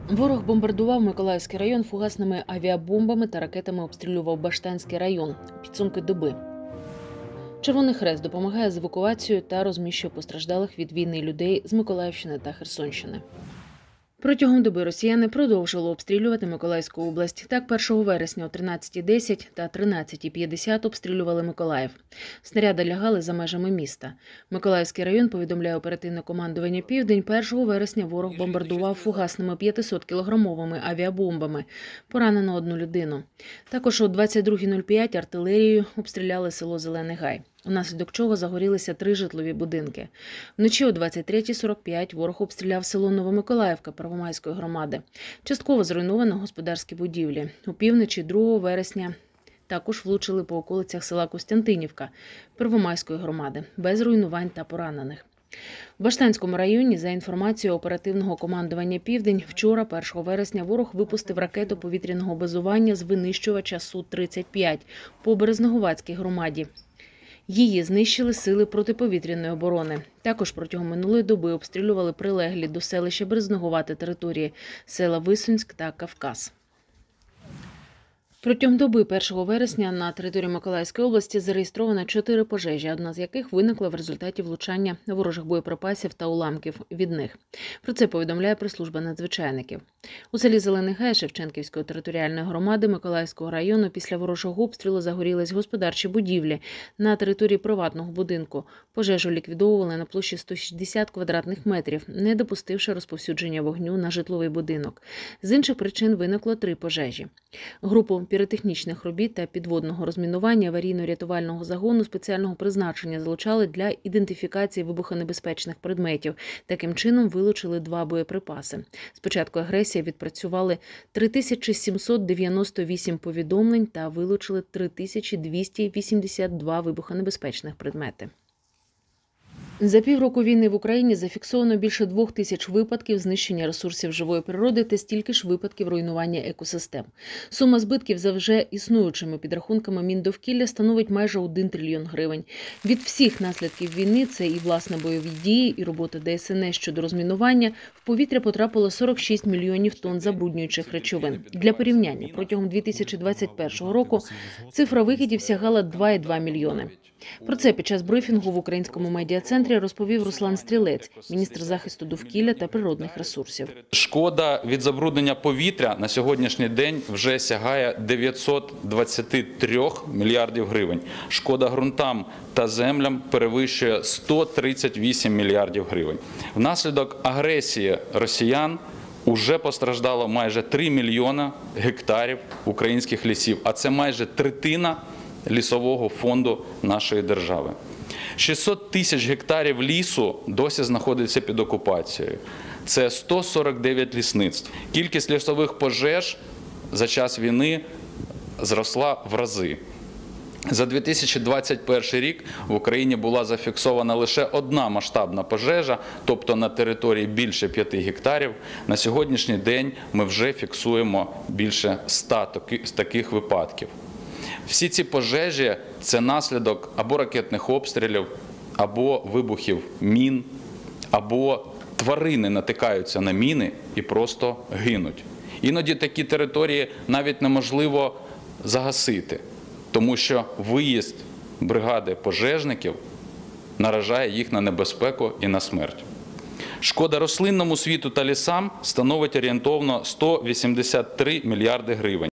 Ворог бомбардував Миколаївський район фугасними авіабомбами та ракетами обстрілював Баштанський район. Підсумки доби. Червоний Хрест допомагає з евакуацією та розміщує постраждалих від війни людей з Миколаївщини та Херсонщини. Протягом доби росіяни продовжили обстрілювати Миколаївську область. Так, 1 вересня о 13:10 та 13:50 обстрілювали Миколаїв. Снаряди лягали за межами міста. Миколаївський район, повідомляє оперативне командування «Південь», 1 вересня ворог бомбардував фугасними 500-кілограмовими авіабомбами. Поранено 1 людину. Також о 22:05 артилерією обстріляли село Зелений Гай, внаслідок чого загорілися 3 житлові будинки. Вночі о 23:45 ворог обстріляв село Новомиколаївка Первомайської громади. Частково зруйновано господарські будівлі. Опівночі 2 вересня також влучили по околицях села Костянтинівка Первомайської громади, без руйнувань та поранених. В Баштанському районі, за інформацією оперативного командування «Південь», вчора, 1 вересня, ворог випустив ракету повітряного базування з винищувача Су-35 по Березнеговацькій громаді. Її знищили сили протиповітряної оборони. Також протягом минулої доби обстрілювали прилеглі до селища Березнеговате території – села Висунськ та Кавказ. Протягом доби 1 вересня на території Миколаївської області зареєстровано 4 пожежі, одна з яких виникла в результаті влучання ворожих боєприпасів та уламків від них. Про це повідомляє прес-служба надзвичайників. У селі Зелений Гай Шевченківської територіальної громади Миколаївського району після ворожого обстрілу загорілись господарчі будівлі на території приватного будинку. Пожежу ліквідовували на площі 160 квадратних метрів, не допустивши розповсюдження вогню на житловий будинок. З інших причин виникло 3 пожежі. Групу піротехнічних робіт та підводного розмінування аварійно-рятувального загону спеціального призначення залучали для ідентифікації вибухонебезпечних предметів. Таким чином вилучили 2 боєприпаси. З початку агресії відпрацювали 3798 повідомлень та вилучили 3282 вибухонебезпечних предмети. За півроку війни в Україні зафіксовано більше 2000 випадків знищення ресурсів живої природи та стільки ж випадків руйнування екосистем. Сума збитків за вже існуючими підрахунками Міндовкілля становить майже 1 трильйон гривень. Від всіх наслідків війни, це і власне бойові дії, і робота ДСНС щодо розмінування, в повітря потрапило 46 мільйонів тонн забруднюючих речовин. Для порівняння, протягом 2021 року цифра викидів сягала 2,2 мільйони. Про це під час брифінгу в Українському медіа-центрі розповів Руслан Стрілець, міністр захисту довкілля та природних ресурсів. Шкода від забруднення повітря на сьогоднішній день вже сягає 923 мільярдів гривень. Шкода ґрунтам та землям перевищує 138 мільярдів гривень. Внаслідок агресії росіян уже постраждало майже 3 мільйона гектарів українських лісів, а це майже третина лісового фонду нашої держави. 600 тисяч гектарів лісу досі знаходиться під окупацією. Це 149 лісництв. Кількість лісових пожеж за час війни зросла в рази. За 2021 рік в Україні була зафіксована лише 1 масштабна пожежа, тобто на території більше 5 гектарів. На сьогоднішній день ми вже фіксуємо більше 100 таких випадків. Всі ці пожежі – це наслідок або ракетних обстрілів, або вибухів мін, або тварини натикаються на міни і просто гинуть. Іноді такі території навіть неможливо загасити, тому що виїзд бригади пожежників наражає їх на небезпеку і на смерть. Шкода рослинному світу та лісам становить орієнтовно 183 мільярди гривень.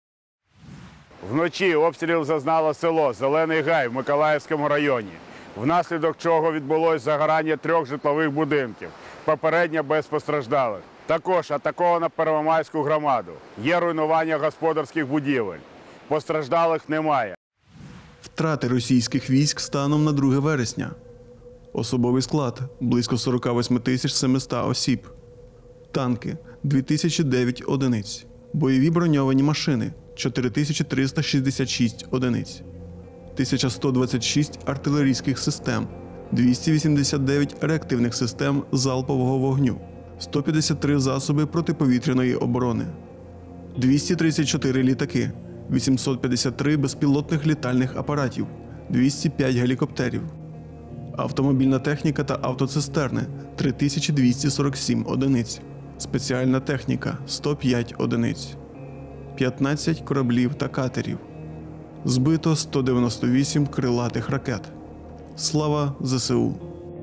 Вночі обстрілів зазнало село Зелений Гай в Миколаївському районі, внаслідок чого відбулось загорання 3 житлових будинків, попередньо без постраждалих. Також атаковано Первомайську громаду. Є руйнування господарських будівель. Постраждалих немає. Втрати російських військ станом на 2 вересня. Особовий склад – близько 48 700 осіб. Танки – 2009 одиниць. Бойові броньовані машини – 4366 одиниць, 1126 артилерійських систем, 289 реактивних систем залпового вогню, 153 засоби протиповітряної оборони, 234 літаки, 853 безпілотних літальних апаратів, 205 гелікоптерів, автомобільна техніка та автоцистерни – 3247 одиниць, спеціальна техніка – 105 одиниць, 15 кораблів та катерів. Збито 198 крилатих ракет. Слава ЗСУ!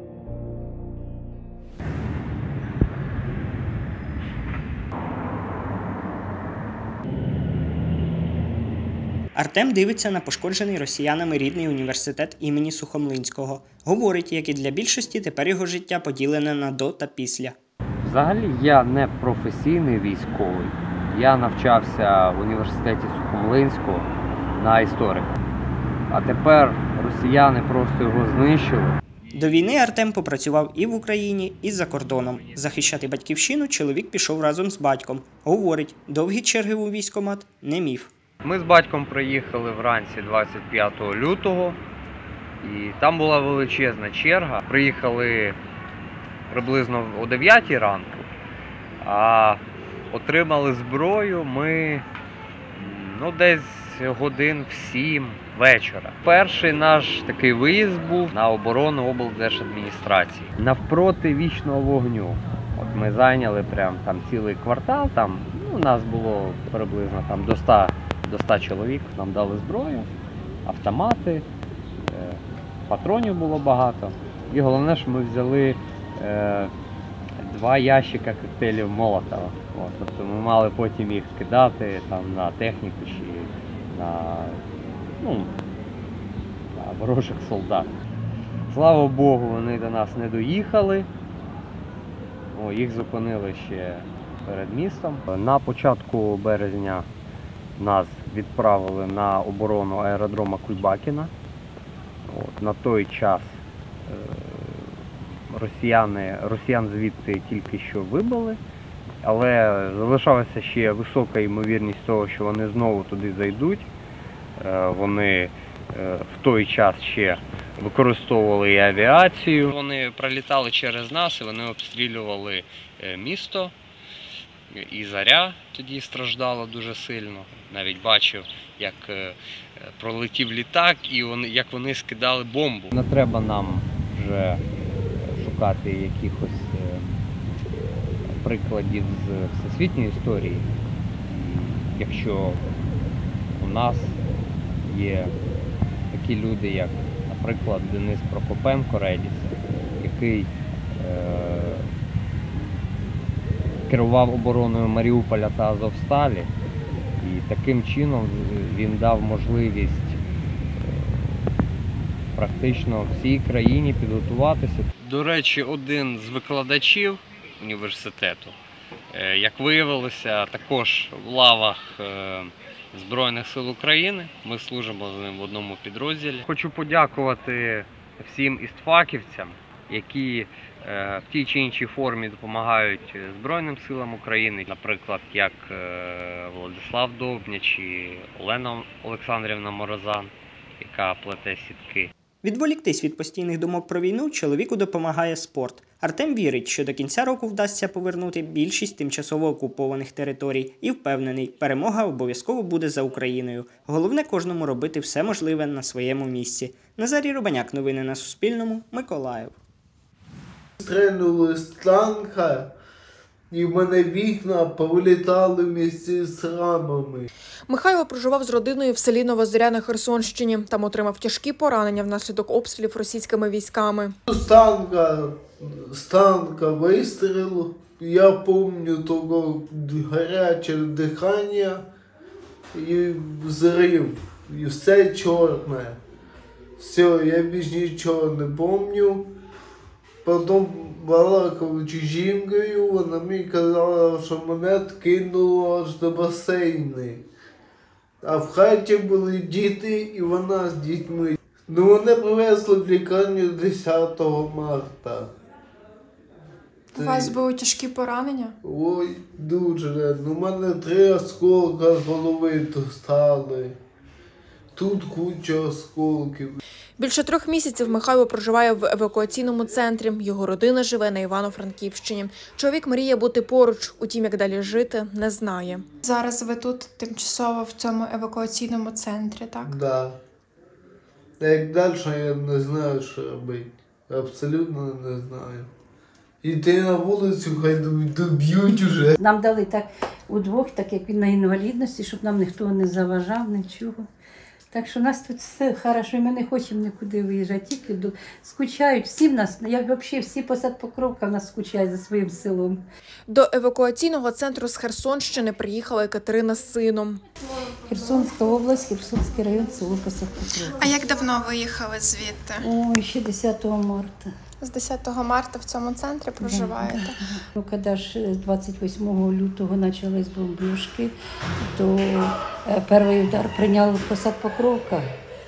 Артем дивиться на пошкоджений росіянами рідний університет імені Сухомлинського. Говорить, як і для більшості, тепер його життя поділене на до та після. Взагалі я не професійний військовий. Я навчався в університеті Сухомлинського на історика. А тепер росіяни просто його знищили. До війни Артем попрацював і в Україні, і за кордоном. Захищати батьківщину чоловік пішов разом з батьком. Говорить, довгі черги у військкомат – не міф. Ми з батьком приїхали вранці 25 лютого, і там була величезна черга. Приїхали приблизно о 9 ранку, а отримали зброю ми десь годин в 7 вечора. Перший наш такий виїзд був на оборону облдержадміністрації. Навпроти вічного вогню. От ми зайняли прям там цілий квартал, там у нас було приблизно там до 100 чоловік, нам дали зброю, автомати, патронів було багато. І головне, що ми взяли 2 ящика коктейлів Молотова. Тобто ми мали потім їх кидати там, на техніку чи на ворожих солдат. Слава Богу, вони до нас не доїхали. Їх зупинили ще перед містом. На початку березня нас відправили на оборону аеродрома Кульбакіна. На той час росіян звідти тільки що вибили, але залишалася ще висока ймовірність того, що вони знову туди зайдуть. Вони в той час ще використовували і авіацію. Вони пролітали через нас і вони обстрілювали місто. І Заря тоді страждала дуже сильно. Навіть бачив, як пролетів літак і як вони скидали бомбу. Не треба нам вже шукати якихось прикладів з всесвітньої історії. Якщо у нас є такі люди, як, наприклад, Денис Прокопенко, Редіс, який керував обороною Маріуполя та Азовсталі, і таким чином він дав можливість практично всій країні підготуватися. До речі, один з викладачів університету, як виявилося, також в лавах Збройних сил України. Ми служимо з ним в одному підрозділі. Хочу подякувати всім істфаківцям, які в тій чи іншій формі допомагають Збройним силам України, наприклад, як Владислав Довбня чи Олена Олександрівна Морозан, яка плете сітки. Відволіктись від постійних думок про війну чоловіку допомагає спорт. Артем вірить, що до кінця року вдасться повернути більшість тимчасово окупованих територій і впевнений, перемога обов'язково буде за Україною. Головне кожному робити все можливе на своєму місці. Назарій Рубаняк, новини на Суспільному, Миколаїв. Стрельнули з танка, і в мене вікна повилітали місці з рамами. Михайло проживав з родиною в селі Новозоря на Херсонщині. Там отримав тяжкі поранення внаслідок обстрілів російськими військами. З танка вистріл, я пам'ятаю того гаряче дихання і взрив, і все чорне. Все, я більш нічого не пам'ятаю. Потім балакав з жінкою, вона мені казала, що мене кинуло аж до басейну. А в хаті були діти і вона з дітьми. Мене привезли в лікарню 10 марта. У вас були тяжкі поранення? Ой, дуже. У мене 3 осколка з голови достали. Тут куча осколків. Більше 3 місяців Михайло проживає в евакуаційному центрі. Його родина живе на Івано-Франківщині. Чоловік мріє бути поруч, утім, як далі жити, не знає. Зараз ви тут тимчасово в цьому евакуаційному центрі, так? Так. Да. Як далі, я не знаю, що робити. Абсолютно не знаю. йти на вулицю, хай доб'ють уже. Нам дали так удвох, так як він на інвалідності, щоб нам ніхто не заважав, нічого. Так що у нас тут все хорошо, і ми не хочемо нікуди виїжджати, тільки скучають. Всі в нас, як взагалі всі посад Покровка в нас скучають за своїм селом. До евакуаційного центру з Херсонщини приїхала Катерина з сином. Херсонська область, Херсонський район, село Посад Покровка. А як давно виїхали звідти? Ой, ще 10 марта. З 10 марта в цьому центрі проживаєте? Ну, коли ж 28 лютого почались бомбіжки, то перший удар прийняли Посад Покровка.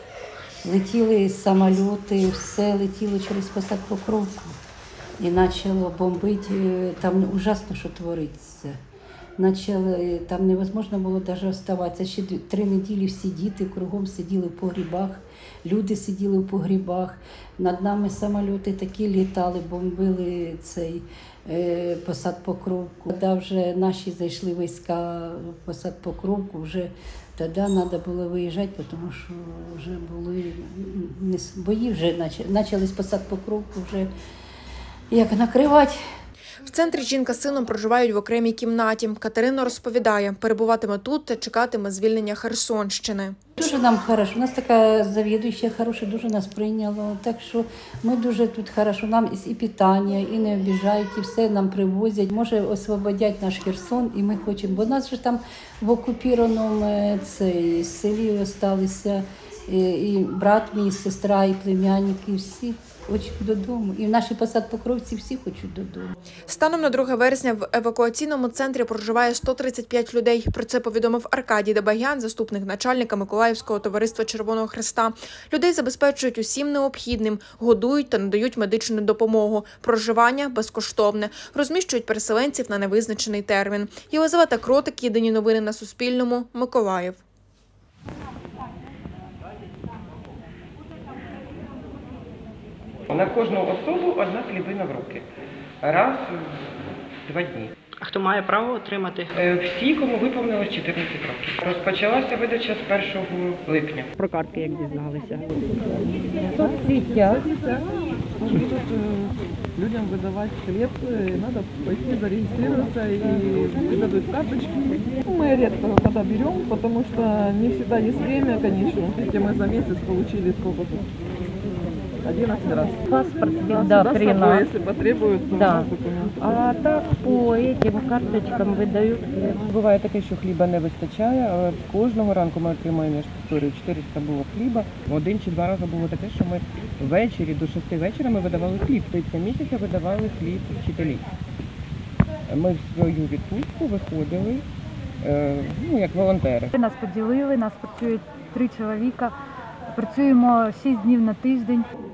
Летіли самоліти, все летіло через Посад Покровку. І почало бомбити, там ужасно, що твориться. Там невозможно було навіть оставатися. Ще 3 неділі всі діти кругом сиділи в погрібах, люди сиділи в погрібах. Над нами самоліти такі літали, бомбили цей Посад Покровку. Коли вже наші зайшли війська в Посад Покровку, вже тоді треба було виїжджати, тому що вже були бої, вже почались Посад Покровку, вже як накривати. В центрі жінка з сином проживають в окремій кімнаті. Катерина розповідає, перебуватиме тут та чекатиме звільнення Херсонщини. Дуже нам хорошо. У нас така завідуюча хороша, дуже нас прийняло. Так що ми дуже тут хорошо. Нам і питання, і не обіжають, і все нам привозять. Може, освободять наш Херсон, і ми хочемо. Бо нас же там в окупованому селі залишилися і брат мій, і сестра, і племянники, і всі хочуть додому. І в нашій Посад Покровці всі хочуть додому. Станом на 2 вересня в евакуаційному центрі проживає 135 людей. Про це повідомив Аркадій Дебагян, заступник начальника Миколаївського товариства Червоного Хреста. Людей забезпечують усім необхідним, годують та надають медичну допомогу. Проживання безкоштовне. Розміщують переселенців на невизначений термін. Єлизавета Кротик, Єдині новини на Суспільному, Миколаїв. На кожну особу 1 хлібина в руки. Раз в 2 дні. А хто має право отримати? Всі, кому виповнилось 14 років. Розпочалася видача з 1 липня. Про картки як дізналися? В соцсетях. Людям выдавать хлеб, надо пойти зарегистрироваться и выдадут карточки. Мы редко когда берем, потому что не всегда есть время, конечно. Видите, мы за месяц получили сколько-то. 11 раз. Паспорт Да, всегда при с собой, нас. если потребуют, то Да. документы. А так по этим карточкам видають хліб. Буває таке, що хліба не вистачає, але кожного ранку ми отримуємо, я ж повторюю, 400 було хліба. 1 чи 2 рази було таке, що ми ввечері до 6 вечора ми видавали хліб. В кінці місяця видавали хліб вчителі. Ми в свою відпустку виходили, як волонтери. Нас поділили, нас працює 3 чоловіка. Працюємо 6 днів на тиждень.